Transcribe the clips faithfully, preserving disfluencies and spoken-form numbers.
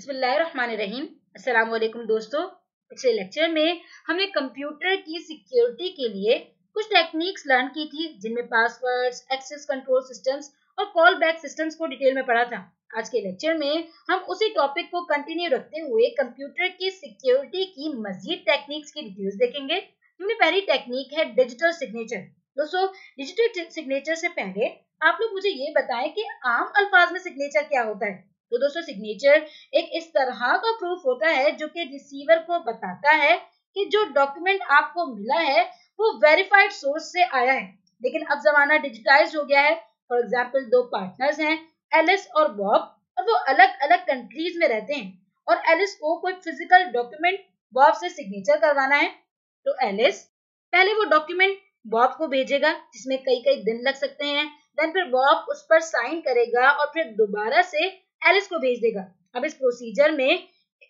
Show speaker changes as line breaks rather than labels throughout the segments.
बिस्मिल्लाहिर्रहमानिर्रहीम। अस्सलाम वालेकुम दोस्तों। पिछले लेक्चर में हमने कंप्यूटर की सिक्योरिटी के लिए कुछ टेक्निक्स लर्न की थी, जिनमें पासवर्ड्स, एक्सेस कंट्रोल सिस्टम्स और कॉल बैक सिस्टम्स को डिटेल में पढ़ा था। आज के लेक्चर में हम उसी टॉपिक को कंटिन्यू रखते हुए कंप्यूटर की सिक्योरिटी की मजीद टेक्निक्स की डिटेल्स देखेंगे। जिनमें पहली टेक्निक है डिजिटल सिग्नेचर। दोस्तों, डिजिटल सिग्नेचर से पहले आप लोग मुझे ये बताएं कि आम अल्फाज में सिग्नेचर क्या होता है। तो दोस्तों, सिग्नेचर एक इस तरह का प्रूफ होता है जो कि रिसीवर को बताता है कि जो डॉक्यूमेंट आपको मिला है वो वेरीफाइड सोर्स से आया है। लेकिन अब जमाना डिजिटाइज हो गया है। फॉर एग्जांपल, दो पार्टनर्स हैं, एलिस और बॉब, और वो अलग अलग कंट्रीज में रहते हैं, और एलिस को कोई फिजिकल डॉक्यूमेंट बॉब से सिग्नेचर करवाना है। तो एलिस पहले वो डॉक्यूमेंट बॉब को भेजेगा, जिसमें कई कई दिन लग सकते हैं। देन फिर बॉब उस पर साइन करेगा और फिर दोबारा से एलिस को भेज देगा। अब इस प्रोसीजर में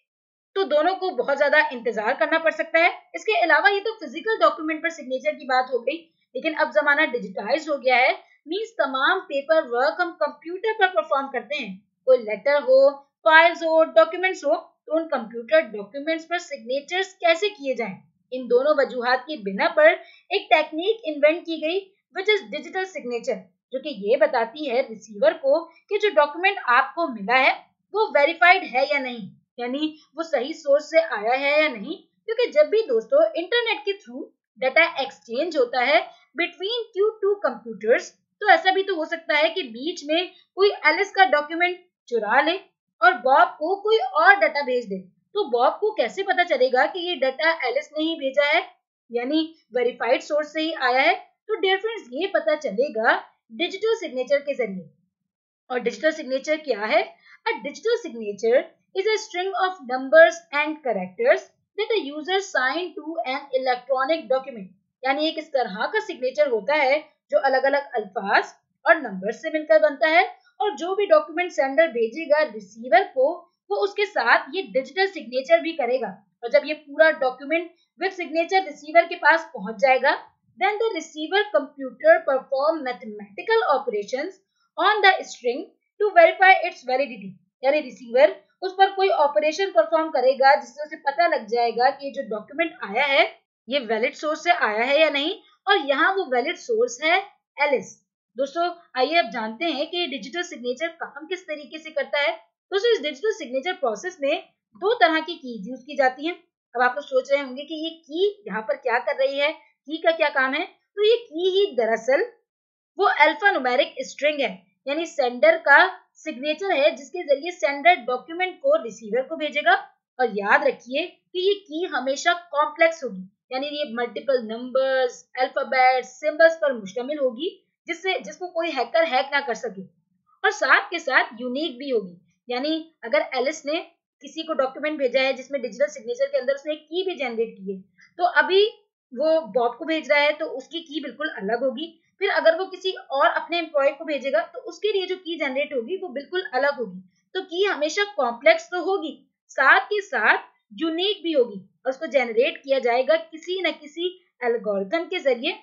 तो दोनों को बहुत ज्यादा इंतजार करना पड़ सकता है। इसके अलावा ये तो फिजिकल डॉक्यूमेंट पर सिग्नेचर की बात हो गई, लेकिन अब जमाना डिजिटाइज हो गया है। मींस तमाम पेपर वर्क हम कंप्यूटर पर परफॉर्म करते हैं। कोई लेटर हो, फाइल्स हो, डॉक्यूमेंट्स हो, तो उन कंप्यूटर डॉक्यूमेंट्स पर सिग्नेचर्स कैसे किए जाएं, इन दोनों वजूहात की बिना पर एक टेक्निक इन्वेंट की गई, विच इज डिजिटल सिग्नेचर, जो कि ये बताती है रिसीवर को कि जो डॉक्यूमेंट आपको मिला है वो वेरीफाइड है या नहीं, यानी वो सही सोर्स से आया है या नहीं। क्योंकि जब भी दोस्तों इंटरनेट के थ्रू डाटा एक्सचेंज होता है बिटवीन टू टू कंप्यूटर्स, तो ऐसा भी तो हो सकता है कि बीच में कोई एलिस का डॉक्यूमेंट चुरा ले और बॉब को कोई और डाटा भेज दे। तो बॉब को कैसे पता चलेगा कि ये डाटा एलिस ने ही भेजा है, यानी वेरीफाइड सोर्स से ही आया है? तो डियर फ्रेंड्स, ये पता चलेगा डिजिटल सिग्नेचर के जरिए। और डिजिटल सिग्नेचर क्या है? A digital signature is a string of numbers and characters that a user sign to an electronic document। यानी एक इस तरह का सिग्नेचर होता है जो अलग अलग अल्फाज और नंबर्स से मिलकर बनता है, और जो भी डॉक्यूमेंट सेंडर भेजेगा रिसीवर को, वो उसके साथ ये डिजिटल सिग्नेचर भी करेगा। और जब ये पूरा डॉक्यूमेंट विद सिग्नेचर रिसीवर के पास पहुंच जाएगा, then the receiver computer perform mathematical operations on the string to verify its validity। यानी रिसीवर उस पर कोई ऑपरेशन परफॉर्म करेगा जिससे उसे पता लग जाएगा कि जो डॉक्यूमेंट आया है ये वैलिड सोर्स से आया है या नहीं, और यहाँ वो वैलिड सोर्स है एलिस। दोस्तों, आइए अब जानते हैं कि डिजिटल सिग्नेचर काम किस तरीके से करता है। दोस्तों, इस डिजिटल सिग्नेचर प्रोसेस में दो तरह की कीज यूज की जाती हैं। अब आप लोग सोच रहे होंगे कि ये की यहाँ पर क्या कर रही है, की का क्या काम है? तो ये की ही दरअसल वो अल्फा न्यूमेरिक स्ट्रिंग है, यानी सेंडर का सिग्नेचर है, जिसके जरिए सेंडर डॉक्यूमेंट को रिसीवर को भेजेगा। और याद रखिए कि ये की हमेशा कॉम्प्लेक्स होगी, यानी ये मल्टीपल नंबर्स, अल्फाबेट्स, सिंबल्स पर मुश्तमिल होगी, जिससे जिसको कोई हैकर हैक ना कर सके। और साथ के साथ यूनिक भी होगी, यानी अगर एलिस ने किसी को डॉक्यूमेंट भेजा है जिसमें डिजिटल सिग्नेचर के अंदर उसने एक की भी जनरेट की है, तो अभी वो बॉब को भेज रहा है तो उसकी की बिल्कुल अलग होगी। फिर अगर वो किसी और अपने एम्प्लॉय को भेजेगा तो उसके लिए जो की जनरेट होगी वो बिल्कुल अलग होगी। तो की हमेशा कॉम्प्लेक्स तो होगी, साथ ही साथ यूनिक भी होगी, और उसको जनरेट किया जाएगा किसी न किसी एल्गोरिथम के जरिए।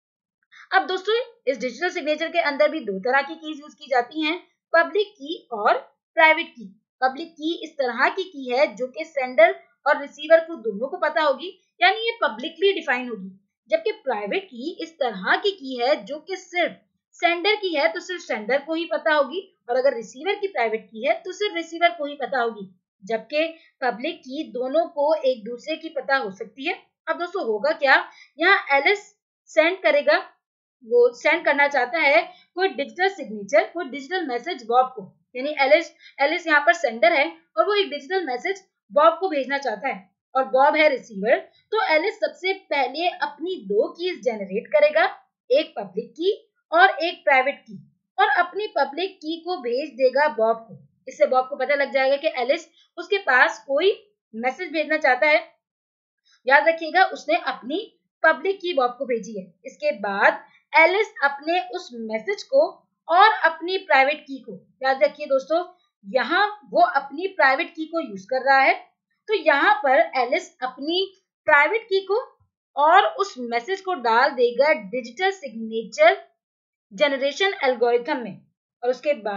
अब दोस्तों, इस डिजिटल सिग्नेचर के अंदर भी दो तरह की कीज यूज की जाती हैं, पब्लिक की और प्राइवेट की। पब्लिक की इस तरह की की है जो कि सेंडर और रिसीवर को दोनों को पता होगी, यानी ये पब्लिकली डिफाइन होगी। जबकि प्राइवेट की इस तरह की की है जो कि सिर्फ सेंडर की है तो सिर्फ सेंडर को ही पता होगी, और अगर रिसीवर की प्राइवेट की है तो सिर्फ रिसीवर को ही पता होगी। जबकि पब्लिक की दोनों को एक दूसरे की पता हो सकती है। अब दोस्तों, होगा क्या, यहाँ एलिस सेंड करेगा, वो सेंड करना चाहता है कोई डिजिटल सिग्नेचर, कोई डिजिटल मैसेज बॉब को, यानी एलिस एलिस यहाँ पर सेंडर है और वो एक डिजिटल मैसेज बॉब को भेजना चाहता है, और बॉब है रिसीवर। तो एलिस सबसे पहले अपनी दो कीज जनरेट करेगा, एक पब्लिक की और एक प्राइवेट की, और अपनी पब्लिक की को भेज देगा बॉब को। इससे बॉब को पता लग जाएगा कि एलिस उसके पास कोई मैसेज भेजना चाहता है। याद रखिएगा, उसने अपनी पब्लिक की बॉब को भेजी है। इसके बाद एलिस अपने उस मैसेज को और अपनी प्राइवेट की को, याद रखिए दोस्तों, यहाँ वो अपनी प्राइवेट की को यूज कर रहा है, तो यहाँ पर एलिस अपनी प्राइवेट की को और उस मैसेज को डाल देगा डिजिटल सिग्नेचर जनरेशन एल्गोरिथम में, और उसके बाद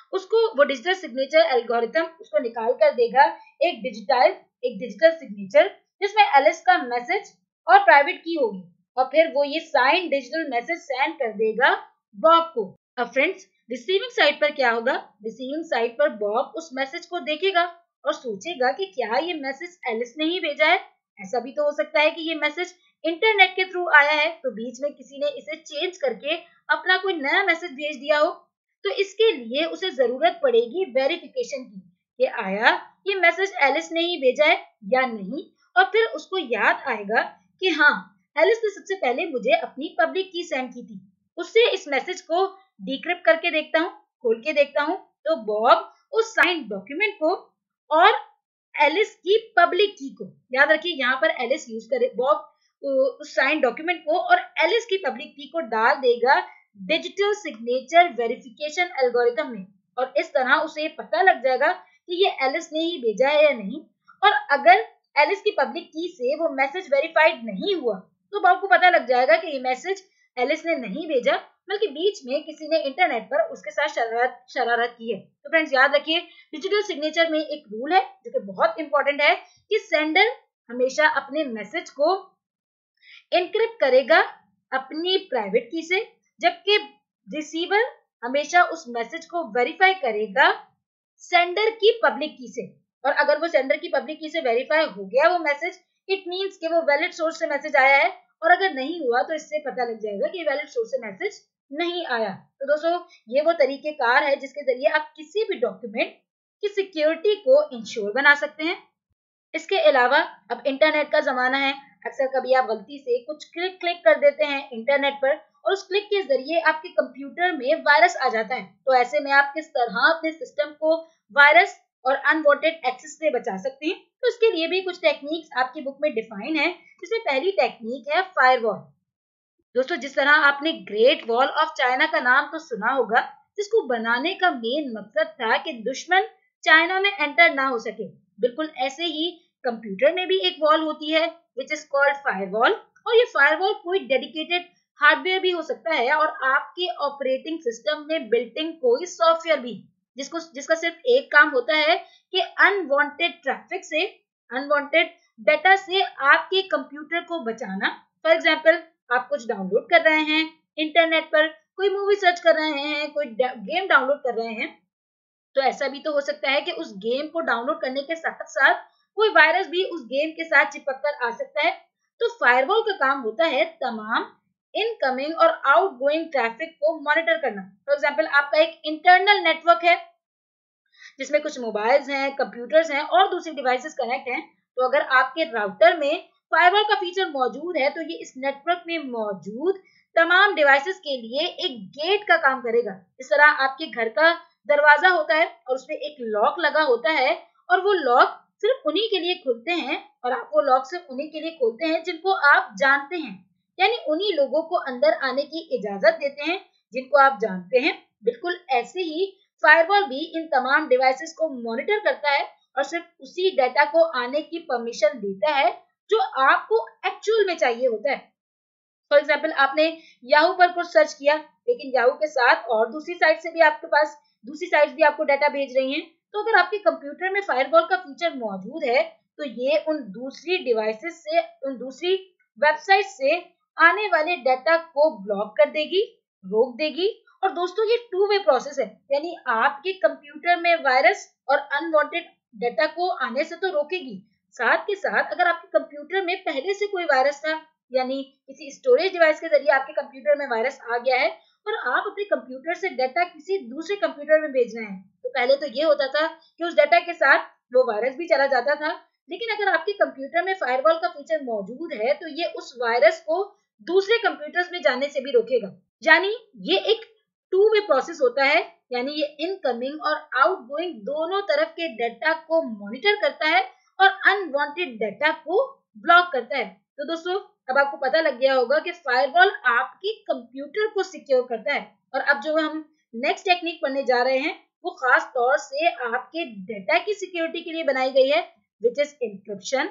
उसको वो डिजिटल सिग्नेचर एल्गोरिथम उसको निकाल कर देगा एक डिजिटल एक डिजिटल सिग्नेचर जिसमें एलिस का मैसेज और प्राइवेट की होगी, और फिर वो ये साइन डिजिटल मैसेज सेंड कर देगा बॉब को। अब फ्रेंड्स, रिसीविंग साइड पर क्या होगा? रिसीविंग साइड पर बॉब उस मैसेज को देखेगा और सोचेगा कि क्या ये मैसेज एलिस ने ही भेजा है। ऐसा भी तो हो सकता है कि ये मैसेज इंटरनेट के थ्रू आया है, तो बीच में किसी ने इसे चेंज करके अपना कोई नया मैसेज भेज दिया हो। तो इसके लिए उसे जरूरत पड़ेगी वेरिफिकेशन की कि आया ये मैसेज एलिस ने ही भेजा है या नहीं। और फिर उसको याद आएगा कि हाँ, एलिस ने सबसे पहले मुझे अपनी पब्लिक की सेंड की थी। उससे इस मैसेज को डिक्रिप्ट करके देखता हूँ, खोल के देखता हूँ, तो बॉब उस साइंड डॉक्यूमेंट को और एलिस की पब्लिक की को, याद रखिए यहाँ पर एलिस यूज करे, बॉब उस साइंड डॉक्यूमेंट को और एलिस की पब्लिक की को डाल देगा डिजिटल सिग्नेचर वेरिफिकेशन एल्गोरिथम में, और इस तरह उसे पता लग जाएगा कि ये एलिस ने ही भेजा है या नहीं। और अगर एलिस की पब्लिक की से वो मैसेज वेरीफाइड नहीं हुआ, तो बॉब को पता लग जाएगा कि ये मैसेज एलिस ने नहीं भेजा, बल्कि बीच में किसी ने इंटरनेट पर उसके साथ शरारत शरारत की है। तो फ्रेंड्स, याद रखिए डिजिटल सिग्नेचर में एक रूल है जो कि बहुत इंपॉर्टेंट है कि सेंडर हमेशा अपने मैसेज को एनक्रिप्ट करेगा अपनी प्राइवेट की से, जबकि रिसीवर हमेशा उस मैसेज को वेरीफाई करेगा सेंडर की पब्लिक की से। और अगर वो सेंडर की पब्लिक की से वेरीफाई हो गया वो मैसेज, इट मींस कि वो वैलिड सोर्स से मैसेज आया है, और अगर नहीं हुआ तो इससे पता लग जाएगा कि वैलिड सोर्स से मैसेज नहीं आया। तो दोस्तों, ये वो तरीकेकार है जिसके जरिए आप किसी भी डॉक्यूमेंट की सिक्योरिटी को इंश्योर बना सकते हैं। इसके अलावा अब इंटरनेट का जमाना है, अक्सर कभी आप गलती से कुछ क्लिक क्लिक कर देते हैं इंटरनेट पर, और उस क्लिक के जरिए आपके कंप्यूटर में वायरस आ जाता है। तो ऐसे में आप किस तरह अपने सिस्टम को वायरस और अनवांटेड एक्सेस से बचा सकते हैं? तो इसके लिए भी कुछ टेक्निक्स आपकी बुक में डिफाइन है, जिसमें पहली टेक्निक है फायरवॉल। दोस्तों, जिस तरह आपने ग्रेट वॉल ऑफ चाइना का नाम तो सुना होगा, जिसको बनाने का मेन मकसद था कि दुश्मन चाइना में एंटर ना हो सके, बिल्कुल ऐसे ही कंप्यूटर में भी एक वॉल होती है विच इज कॉल्ड फायरवॉल। और ये फायरवॉल कोई डेडिकेटेड हार्डवेयर भी हो सकता है, और आपके ऑपरेटिंग सिस्टम में बिल्ट इन कोई सॉफ्टवेयर भी, जिसको जिसका सिर्फ एक काम होता है कि अनवांटेड ट्रैफिक से, अनवांटेड डाटा से आपके कंप्यूटर को बचाना। फॉर एग्जांपल, आप कुछ डाउनलोड कर रहे हैं इंटरनेट पर, कोई मूवी सर्च कर रहे हैं, कोई गेम डाउनलोड कर रहे हैं, तो ऐसा भी तो हो सकता है कि उस गेम को डाउनलोड करने के साथ साथ कोई वायरस भी उस गेम के साथ चिपक कर आ सकता है। तो फायरवॉल का काम होता है तमाम इनकमिंग और आउटगोइंग ट्रैफिक को मॉनिटर करना। फॉर एग्जांपल, आपका एक इंटरनल नेटवर्क है जिसमें कुछ मोबाइल्स हैं, कंप्यूटर्स हैं और दूसरी डिवाइसेस कनेक्ट हैं। तो अगर आपके राउटर में फायरवॉल का फीचर मौजूद है, तो ये इस नेटवर्क में मौजूद तमाम डिवाइसेस के लिए एक गेट का काम करेगा। इस तरह आपके घर का दरवाजा होता है और उसमें एक लॉक लगा होता है, और वो लॉक सिर्फ उन्हीं के लिए खुलते हैं, और आप वो लॉक सिर्फ उन्हीं के लिए खोलते हैं जिनको आप जानते हैं, यानी उन्हीं लोगों को अंदर आने की इजाजत देते हैं जिनको आप जानते हैं। बिल्कुल ऐसे ही फायरवॉल भी इन तमाम डिवाइसेस को मॉनिटर करता है और सिर्फ उसी डाटा को आने की परमिशन देता है जो आपको एक्चुअल में चाहिए होता है। फॉर एग्जाम्पल, आपने याहू पर कुछ सर्च किया, लेकिन याहू के साथ और दूसरी साइट से भी आपके पास दूसरी साइट भी आपको डाटा भेज रही हैं। तो अगर आपके कंप्यूटर में फायरवॉल का फीचर मौजूद है, तो ये उन दूसरी डिवाइसेस से, उन दूसरी वेबसाइट से आने वाले डाटा को ब्लॉक कर देगी, रोक देगी। और दोस्तों, ये टू वे प्रोसेस है, यानी आपके कंप्यूटर में वायरस और अनवांटेड डाटा को आने से तो रोकेगी, साथ के साथ अगर आपके कंप्यूटर में पहले से कोई वायरस था, यानी किसी स्टोरेज डिवाइस के जरिए आपके कंप्यूटर में वायरस आ गया है और आप अपने कंप्यूटर से डाटा किसी दूसरे कंप्यूटर में भेज रहे हैं, तो पहले तो ये होता था कि उस डाटा के साथ वो वायरस भी चला जाता था। लेकिन अगर आपके कंप्यूटर में फायरवॉल का फीचर मौजूद है, तो ये उस वायरस को दूसरे कंप्यूटर्स में जाने से भी रोकेगा। यानी ये एक टू वे प्रोसेस होता है, यानी ये इनकमिंग और आउटगोइंग दोनों तरफ के डाटा को मॉनिटर करता है और अनवांटेड डाटा को ब्लॉक करता है। तो दोस्तों, अब आपको पता लग गया होगा कि फायरवॉल आपके कंप्यूटर को सिक्योर करता है। और अब जो हम नेक्स्ट टेक्निक पढ़ने जा रहे हैं, वो खास तौर से आपके डाटा की सिक्योरिटी के लिए बनाई गई है, विच इज इंक्रिप्शन।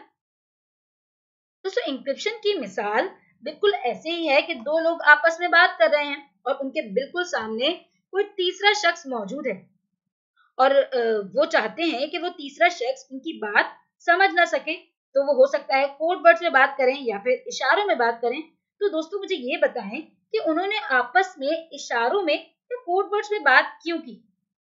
दोस्तों, इंक्रिप्शन की मिसाल बिल्कुल ऐसे ही है कि दो लोग आपस में बात कर रहे हैं और उनके बिल्कुल सामने कोई तीसरा शख्स मौजूद है। और वो चाहते हैं कि वो तीसरा शख्स उनकी बात समझ ना सके, तो वो हो सकता है कोड वर्ड्स में बात करें या फिर इशारों में बात करें। तो दोस्तों मुझे ये बताएं कि उन्होंने आपस में इशारों में या कोड वर्ड्स में बात क्यों की,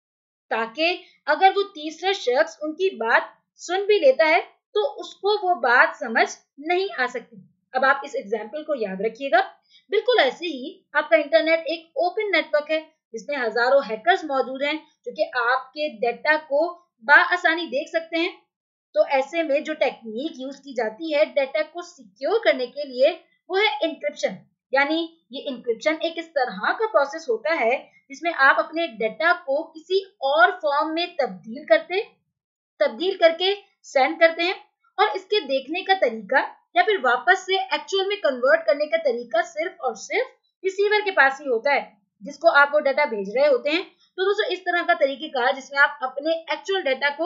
ताकि अगर वो तीसरा शख्स उनकी बात सुन भी लेता है तो उसको वो बात समझ नहीं आ सकती। अब आप इस एग्जाम्पल को याद रखिएगा। बिल्कुल ऐसे ही आपका इंटरनेट एक ओपन नेटवर्क है जिसमें हजारों हैकर्स मौजूद हैं जो कि आपके डेटा को बाआसानी देख सकते हैं। तो ऐसे में जो टेक्निक यूज की जाती है डेटा को सिक्योर करने के लिए वो है इंक्रिप्शन। यानी ये इंक्रिप्शन एक इस तरह का प्रोसेस होता है जिसमें आप अपने डेटा को किसी और फॉर्म में तब्दील करते तब्दील करके सेंड करते हैं, और इसके देखने का तरीका या फिर वापस से एक्चुअल में कन्वर्ट करने का तरीका सिर्फ और सिर्फ रिसीवर के पास ही होता है जिसको आप वो डाटा भेज रहे होते हैं। तो दोस्तों इस तरह का तरीकेकार जिसमें आप अपने एक्चुअल डाटा को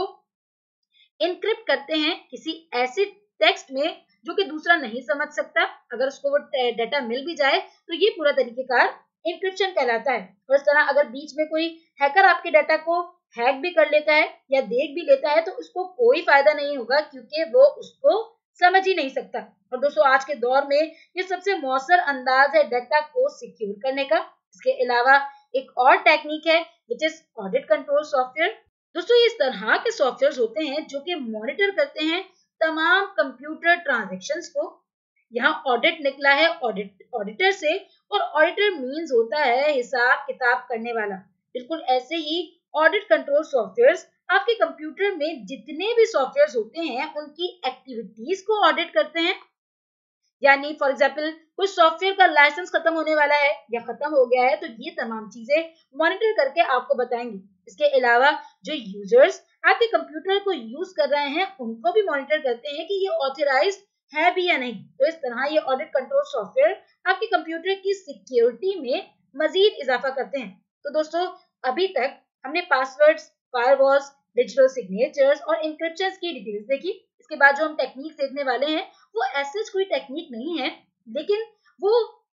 इनक्रिप्ट करते हैं किसी ऐसे टेक्स्ट में जो कि दूसरा नहीं समझ सकता, अगर उसको वो डाटा मिल भी जाए तो ये पूरा तरीकेकार इंक्रिप्शन कहलाता है। और इस तरह अगर बीच में कोई हैकर आपके डाटा को हैक भी कर लेता है या देख भी लेता है तो उसको कोई फायदा नहीं होगा क्योंकि वो उसको समझ ही नहीं सकता। और दोस्तों आज के दौर में ये सबसे मौसर अंदाज है डाटा को सिक्योर करने का। इसके अलावा एक और टेक्निक है which is audit control software. दोस्तों इस तरह के सॉफ्टवेयर होते हैं जो कि मॉनिटर करते हैं तमाम कंप्यूटर ट्रांजैक्शंस को। यहाँ ऑडिट निकला है ऑडिट ऑडिटर से, और ऑडिटर मींस होता है हिसाब किताब करने वाला। बिल्कुल ऐसे ही ऑडिट कंट्रोल सॉफ्टवेयर्स आपके कंप्यूटर में जितने भी सॉफ्टवेयर्स होते हैं उनकी एक्टिविटीज को ऑडिट करते हैं। यानी फॉर एग्जाम्पल कोई सॉफ्टवेयर का लाइसेंस खत्म होने वाला है या खत्म हो गया है तो ये तमाम चीजें मॉनिटर करके आपको बताएंगे। इसके अलावा जो यूजर्स आपके कंप्यूटर को यूज कर रहे हैं उनको भी मॉनिटर करते हैं कि ये ऑथराइज्ड है भी या नहीं। तो इस तरह ये ऑडिट कंट्रोल सॉफ्टवेयर आपके कंप्यूटर की सिक्योरिटी में मजीद इजाफा करते हैं। तो दोस्तों अभी तक हमने पासवर्ड्स, फायरवॉल्स, डिजिटल सिग्नेचर्स और इंक्रिप्शंस की डिटेल्स देखी। इसके बाद जो हम टेक्निक देखने वाले हैं वो ऐसे कोई टेक्निक नहीं है, लेकिन वो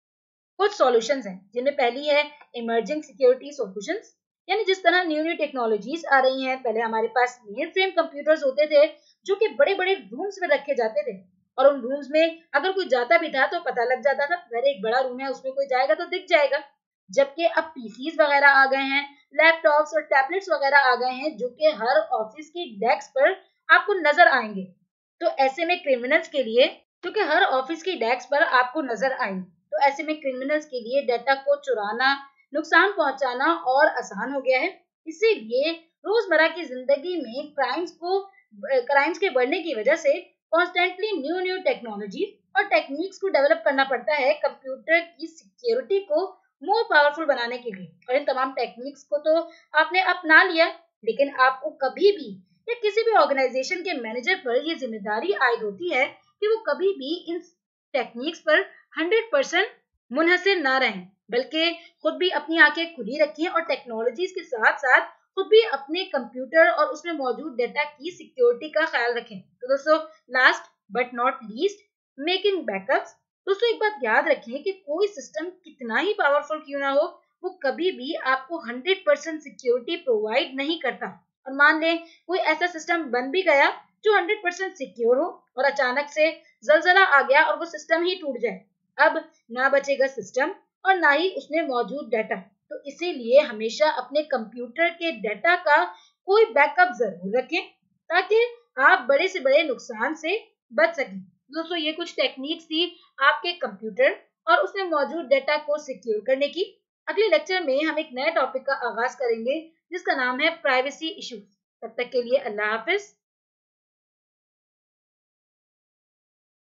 कुछ सॉल्यूशंस हैं जिनमें पहली है इमर्जिंग सिक्योरिटी सॉल्यूशंस। यानी जिस तरह न्यू न्यू टेक्नोलॉजीज आ रही हैं, पहले हमारे पास मेन फ्रेम कंप्यूटर्स होते थे जो कि बड़े बड़े रूम्स में रखे जाते थे, और उन रूम्स में अगर कोई जाता भी था तो पता लग जाता था अरे एक बड़ा रूम है उसमें कोई जाएगा तो दिख जाएगा। जबकि अब पीसीज वगैरह आ गए हैं, लैपटॉप्स और टैबलेट्स वगैरह आ गए हैं जो कि हर ऑफिस की डेस्क पर आपको नजर आएंगे। तो ऐसे में क्रिमिनल्स के लिए, क्योंकि हर ऑफिस की डेस्क पर आपको नजर आएंगे, तो ऐसे में क्रिमिनल्स के लिए डाटा को चुराना, नुकसान पहुंचाना और आसान हो गया है। इसीलिए रोजमर्रा की जिंदगी में क्राइम्स को क्राइम्स के बढ़ने की वजह से कॉन्स्टेंटली न्यू न्यू टेक्नोलॉजी और टेक्निक्स को डेवलप करना पड़ता है कंप्यूटर की सिक्योरिटी को मोर पावरफुल बनाने के लिए। और इन तमाम टेक्निक्स को तो आपने अपना लिया, लेकिन आपको कभी भी या किसी भी ऑर्गेनाइजेशन के मैनेजर पर यह जिम्मेदारी आयद होती है कि वो कभी भी इन टेक्निक्स पर हंड्रेड परसेंट मुनहसिर ना रहें, बल्कि खुद भी अपनी आंखें खुली रखें और टेक्नोलॉजीज के साथ साथ खुद भी अपने कंप्यूटर और उसमें मौजूद डेटा की सिक्योरिटी का ख्याल रखें। तो दोस्तों last but not least, making backups. दोस्तों एक बात याद रखें कि कोई सिस्टम कितना ही पावरफुल क्यों ना हो, वो कभी भी आपको हंड्रेड परसेंट सिक्योरिटी प्रोवाइड नहीं करता। और मान लें कोई ऐसा सिस्टम बन भी गया जो हंड्रेड परसेंट सिक्योर हो और अचानक से जलजला आ गया और वो सिस्टम ही टूट जाए, अब ना बचेगा सिस्टम और ना ही उसमें मौजूद डाटा। तो इसीलिए हमेशा अपने कंप्यूटर के डाटा का कोई बैकअप जरूर रखें ताकि आप बड़े से बड़े नुकसान से बच सकें। दोस्तों ये कुछ टेक्निक्स थी आपके कंप्यूटर और उसमें मौजूद डाटा को सिक्योर करने की। अगले लेक्चर में हम एक नए टॉपिक का आगाज करेंगे जिसका नाम है प्राइवेसी इश्यूज। तब तक के लिए अल्लाह हाफिज।